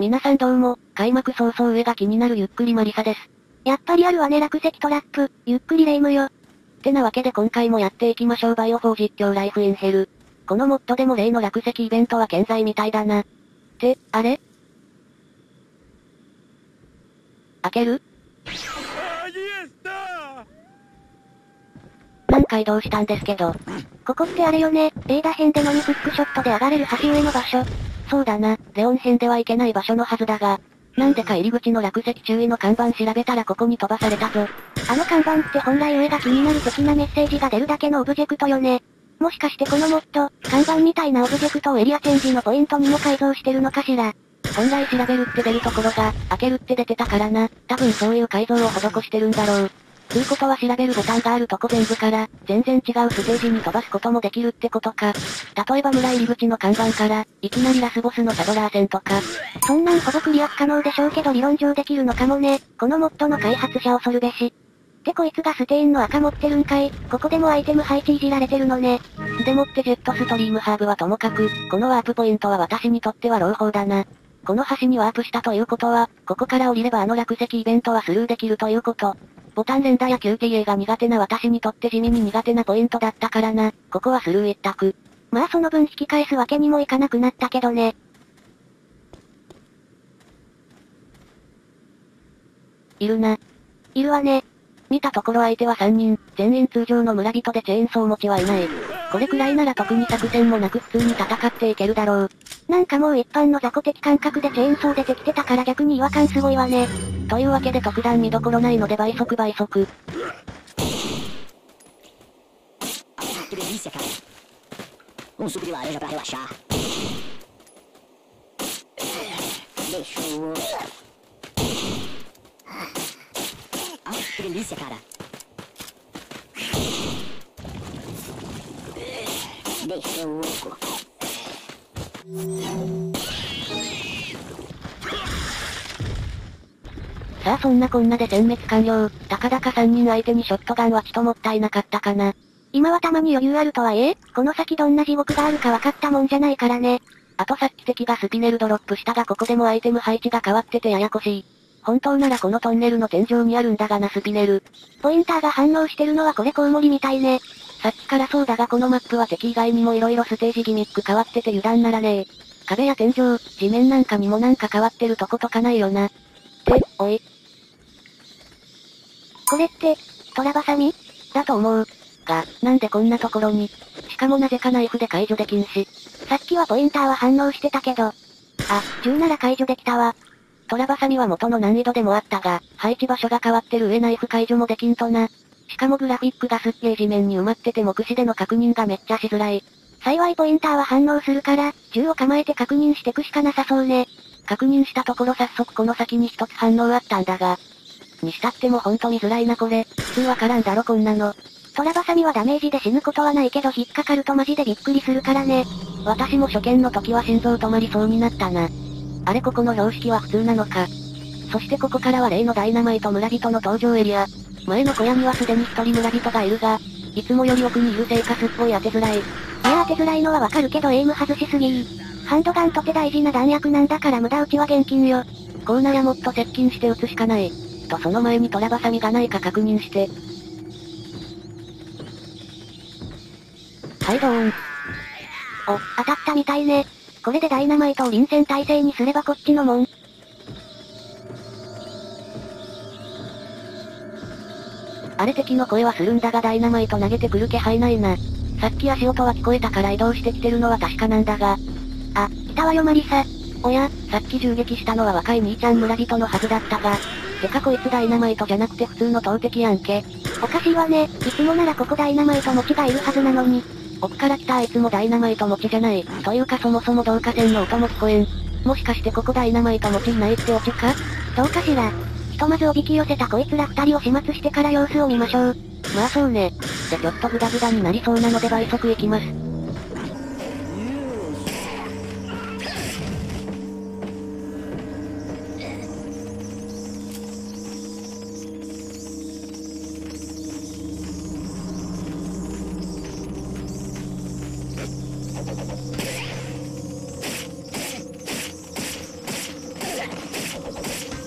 皆さんどうも、開幕早々上が気になるゆっくりマリサです。 やっぱりあるわね落石トラップ、ゆっくりレ夢ムよ。 ってなわけで今回もやっていきましょうバイオ4実況ライフインヘル。このモッドでも例の落石イベントは健在みたいだな。って、あれ開ける？なんか移動したんですけど。 ここってあれよね、エイダ編でのみフックショットで上がれる橋上の場所。 そうだな、レオン編では行けない場所のはずだが、なんでか入り口の落石注意の看板調べたらここに飛ばされたぞ。 あの看板って本来上が気になる的なメッセージが出るだけのオブジェクトよね。もしかしてこのモッド、看板みたいなオブジェクトをエリアチェンジのポイントにも改造してるのかしら。 本来調べるって出るところが、開けるって出てたからな。多分そういう改造を施してるんだろう。つうことは調べるボタンがあるとこ全部から、全然違うステージに飛ばすこともできるってことか。例えば村入り口の看板から、いきなりラスボスのサドラー戦とか。 そんなんほぼクリア不可能でしょうけど理論上できるのかもね。このモッドの開発者恐るべし。ってこいつがステインの赤持ってるんかい。ここでもアイテム配置いじられてるのね。 でもってジェットストリームハーブはともかく、このワープポイントは私にとっては朗報だな。この橋にワープしたということは、ここから降りればあの落石イベントはスルーできるということ。ボタン連打や QTA が苦手な私にとって地味に苦手なポイントだったからな。ここはスルー一択。 まあその分引き返すわけにもいかなくなったけどね。 いるな。 いるわね。 見たところ相手は3人、全員通常の村人でチェーンソー持ちはいない。これくらいなら特に作戦もなく普通に戦っていけるだろう。 なんかもう一般の雑魚的感覚でチェーンソー出てきてたから逆に違和感すごいわね。 というわけで特段見どころないので倍速。 Um suco de laranja pra relaxar. Deixa eu... Ah, que delícia, cara. Deixa eu... さあそんなこんなで全滅完了。たかだか3人相手にショットガンはちともったいなかったかな。 今はたまに余裕あるとはいえ、この先どんな地獄があるか分かったもんじゃないからね。 あとさっき敵がスピネルドロップしたがここでもアイテム配置が変わっててややこしい。本当ならこのトンネルの天井にあるんだがなスピネル。 ポインターが反応してるのはこれコウモリみたいね。 さっきからそうだがこのマップは敵以外にも色々ステージギミック変わってて油断ならねえ。壁や天井、地面なんかにもなんか変わってるとことかないよな。って、おい。 これって、トラバサミ？ だと思う。が、なんでこんなところに。しかもなぜかナイフで解除できんし。 さっきはポインターは反応してたけど。あ、銃なら解除できたわ。 トラバサミは元の難易度でもあったが、配置場所が変わってる上ナイフ解除もできんとな。しかもグラフィックがすっげー地面に埋まってて目視での確認がめっちゃしづらい。 幸いポインターは反応するから、銃を構えて確認してくしかなさそうね。 確認したところ早速この先に一つ反応あったんだが。にしたってもほんと見づらいなこれ。普通わからんだろこんなの。 トラバサミはダメージで死ぬことはないけど引っかかるとマジでびっくりするからね。 私も初見の時は心臓止まりそうになったな。あれここの標識は普通なのか。そしてここからは例のダイナマイト村人の登場エリア。前の小屋にはすでに一人村人がいるが、いつもより奥にいるせいかすっごい当てづらい。いや当てづらいのはわかるけどエイム外しすぎハンドガンとて大事な弾薬なんだから無駄撃ちは厳禁よ。 こうならもっと接近して撃つしかない。とその前にトラバサミがないか確認して。はいドーン。 お、当たったみたいね。これでダイナマイトを臨戦態勢にすればこっちのもん。 あれ敵の声はするんだがダイナマイト投げてくる気配ないな。さっき足音は聞こえたから移動してきてるのは確かなんだが。 あ、来たわよマリサ。 おや、さっき銃撃したのは若い兄ちゃん村人のはずだったが。てかこいつダイナマイトじゃなくて普通の投擲やんけ。 おかしいわね。いつもならここダイナマイト持ちがいるはずなのに。 奥から来たあいつもダイナマイト持ちじゃない。というかそもそも導火線の音も聞こえん。もしかしてここダイナマイト持ちいないってオチか？ どうかしら。ひとまずおびき寄せたこいつら二人を始末してから様子を見ましょう。 まあそうね。でちょっとグダグダになりそうなので倍速いきます。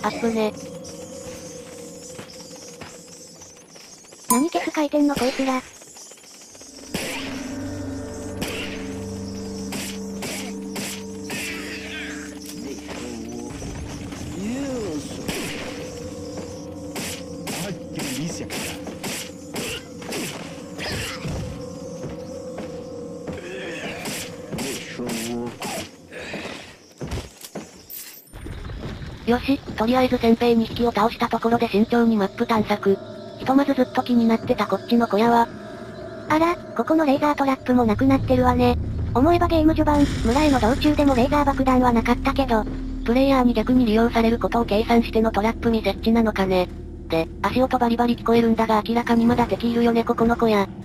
アップね。 何ケツ書いてんのこいつら。 よし、とりあえず先兵2匹を倒したところで慎重にマップ探索。ひとまずずっと気になってたこっちの小屋は、 あら、ここのレーザートラップもなくなってるわね。思えばゲーム序盤、村への道中でもレーザー爆弾はなかったけど、 プレイヤーに逆に利用されることを計算してのトラップに設置なのかね。で、足音バリバリ聞こえるんだが明らかにまだ敵いるよねここの小屋。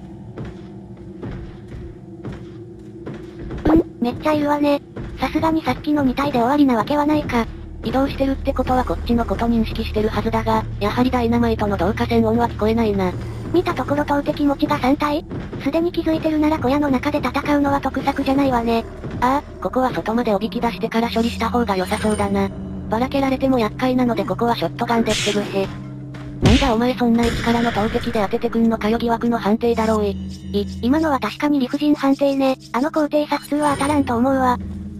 めっちゃいるわね。さすがにさっきの2体で終わりなわけはないか。 移動してるってことはこっちのこと認識してるはずだが、やはりダイナマイトの導火線音は聞こえないな。 見たところ投擲持ちが3体？すでに気づいてるなら小屋の中で戦うのは得策じゃないわね。 ああ、ここは外までおびき出してから処理した方が良さそうだな。ばらけられても厄介なのでここはショットガンで防ぐへ。なんだお前そんな位置からの投擲で当ててくんのかよ疑惑の判定だろうい。 今のは確かに理不尽判定ね。あの高低差普通は当たらんと思うわ。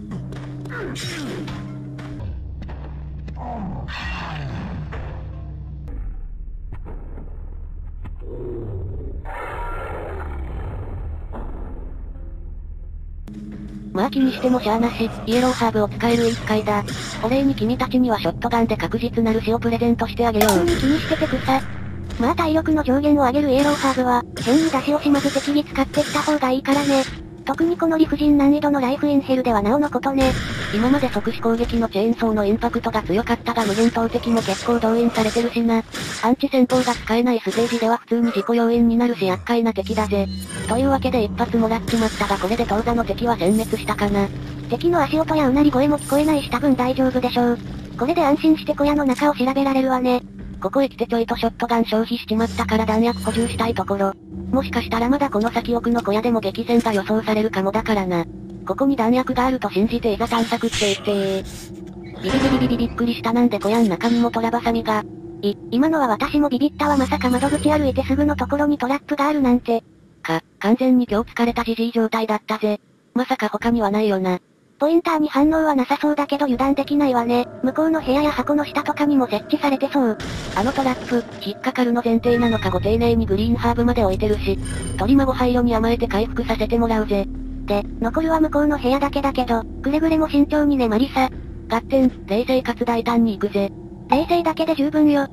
まあ気にしてもしゃあなし、イエローハーブを使えるいい機会だ。お礼に君たちにはショットガンで確実なる死をプレゼントしてあげよう。 気にしてて草。まあ体力の上限を上げるイエローハーブは、変に出し惜しまず敵に使ってきた方がいいからね。特にこの理不尽難易度のライフインヘルではなおのことね。 今まで即死攻撃のチェーンソーのインパクトが強かったが無限投擲も結構動員されてるしな。アンチ戦法が使えないステージでは普通に自己要因になるし厄介な敵だぜ。というわけで一発もらっちまったがこれで当座の敵は殲滅したかな。 敵の足音やうなり声も聞こえないし多分大丈夫でしょう。これで安心して小屋の中を調べられるわね。 ここへ来てちょいとショットガン消費しちまったから弾薬補充したいところ。もしかしたらまだこの先奥の小屋でも激戦が予想されるかもだからな。ここに弾薬があると信じていざ探索って言ってビビビビビビびっくりしたなんで小屋ん中にもトラバサミが。 今のは私もビビったわまさか窓口歩いてすぐのところにトラップがあるなんて。 完全に今日疲れたじじい状態だったぜ。まさか他にはないよな。 ポインターに反応はなさそうだけど油断できないわね。向こうの部屋や箱の下とかにも設置されてそう。 あのトラップ、引っかかるの前提なのかご丁寧にグリーンハーブまで置いてるし。鳥孫配慮に甘えて回復させてもらうぜ。 で、残るは向こうの部屋だけだけど、くれぐれも慎重にねマリサ。 合点、冷静かつ大胆に行くぜ。 冷静だけで十分よ。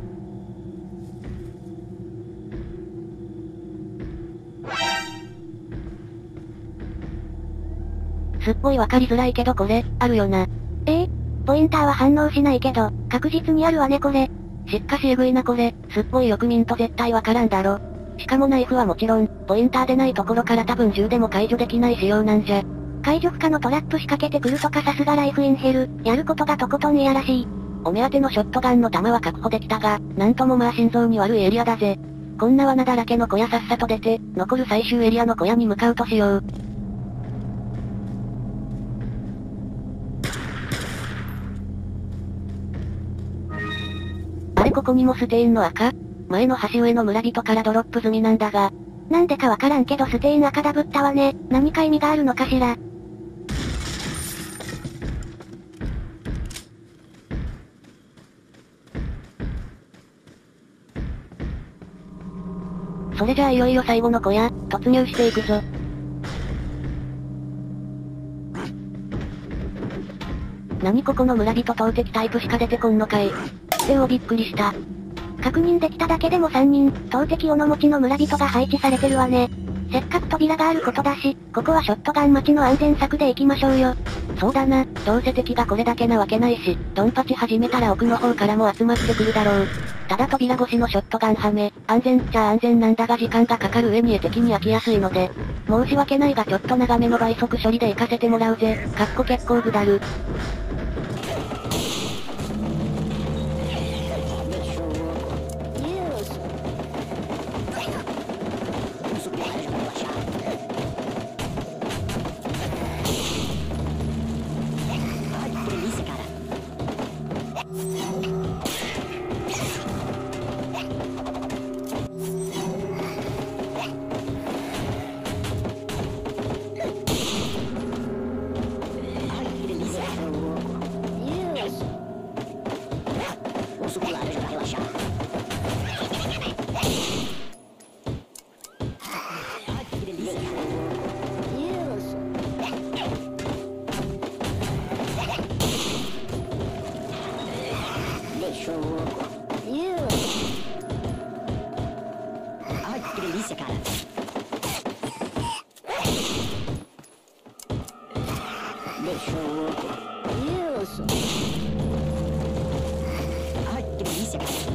すっごいわかりづらいけどこれ、あるよな。 ポインターは反応しないけど、確実にあるわねこれ。 しかしエグいなこれ、すっごいよく見んと絶対わからんだろ。しかもナイフはもちろん、ポインターでないところから多分銃でも解除できない仕様なんじゃ。 解除不可のトラップ仕掛けてくるとかさすがライフインヘル、やることがとことんいやらしい。 お目当てのショットガンの弾は確保できたが、なんともまあ心臓に悪いエリアだぜ。こんな罠だらけの小屋さっさと出て、残る最終エリアの小屋に向かうとしよう。あれここにもステインの赤？前の橋上の村人からドロップ済みなんだが。 なんでかわからんけどステイン赤ダブったわね。何か意味があるのかしら。 それじゃあいよいよ最後の小屋、突入していくぞ。何ここの村人投擲タイプしか出てこんのかい。びっくりした。 確認できただけでも3人、投擲斧持ちの村人が配置されてるわね。せっかく扉があることだし、ここはショットガン待ちの安全策で行きましょうよ。 そうだな、どうせ敵がこれだけなわけないし、ドンパチ始めたら奥の方からも集まってくるだろう。ただ扉越しのショットガンはめ、安全っちゃ安全なんだが時間がかかる上に敵に飽きやすいので、申し訳ないがちょっと長めの倍速処理で行かせてもらうぜ、結構ぐだる。 Deixa eu... Ai, que delícia, cara. Deixa eu... Isso. Ai, que delícia, cara.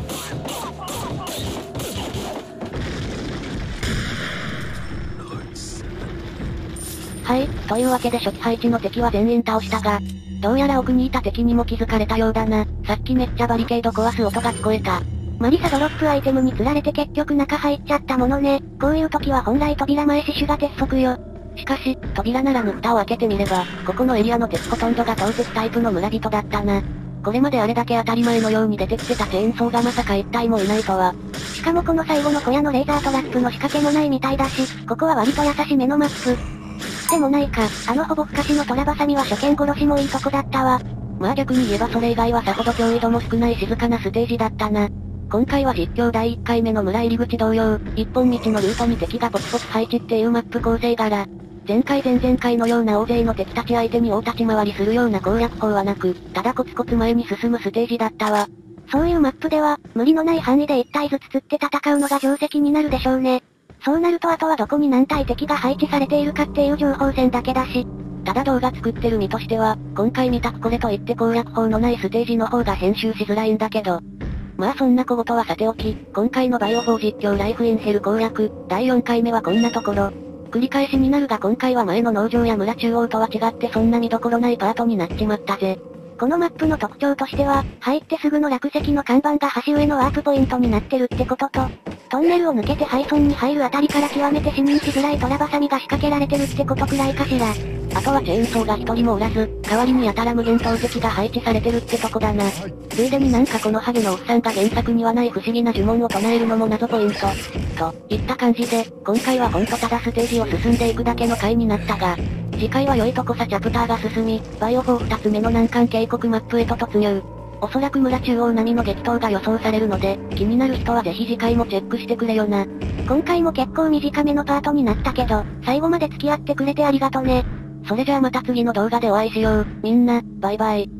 はい、というわけで初期配置の敵は全員倒したが、どうやら奥にいた敵にも気づかれたようだな。さっきめっちゃバリケード壊す音が聞こえた。 マリサドロップアイテムに釣られて結局中入っちゃったものね。こういう時は本来扉前死守が鉄則よ。 しかし、扉ならぬ蓋を開けてみれば、ここのエリアの敵ほとんどが投石タイプの村人だったな。これまであれだけ当たり前のように出てきてたチェーンソーがまさか一体もいないとは。 しかもこの最後の小屋のレーザートラップの仕掛けもないみたいだし、ここは割と優しめのマップ。でもないか、ほぼ不可視のトラバサミは初見殺しもいいとこだったわ。 まあ逆に言えばそれ以外はさほど脅威度も少ない静かなステージだったな。今回は実況第1回目の村入り口同様、一本道のルートに敵がポツポツ配置っていうマップ構成柄。前回前々回のような大勢の敵たち相手に大立ち回りするような攻略法はなく、ただコツコツ前に進むステージだったわ。 そういうマップでは、無理のない範囲で1体ずつ釣って戦うのが定石になるでしょうね。そうなるとあとはどこに何体敵が配置されているかっていう情報戦だけだし。 ただ動画作ってる身としては、今回見たくこれといって攻略法のないステージの方が編集しづらいんだけど。まあそんな小言はさておき、今回のバイオ4実況ライフインヘル攻略、第4回目はこんなところ。繰り返しになるが今回は前の農場や村中央とは違ってそんな見どころないパートになっちまったぜ。 このマップの特徴としては、入ってすぐの落石の看板が橋上のワープポイントになってるってことと、トンネルを抜けて廃村に入るあたりから極めて視認しづらいトラバサミが仕掛けられてるってことくらいかしら。 あとはチェーンソーが一人もおらず、代わりにやたら無限投石が配置されてるってとこだな。ついでになんかこのハゲのおっさんが原作にはない不思議な呪文を唱えるのも謎ポイント。といった感じで、今回はほんとただステージを進んでいくだけの回になったが、次回は良いとこさチャプターが進み、バイオ4 2つ目の難関渓谷マップへと突入。おそらく村中央並みの激闘が予想されるので、気になる人はぜひ次回もチェックしてくれよな。 今回も結構短めのパートになったけど、最後まで付き合ってくれてありがとね。 それじゃあまた次の動画でお会いしよう。みんな、バイバイ。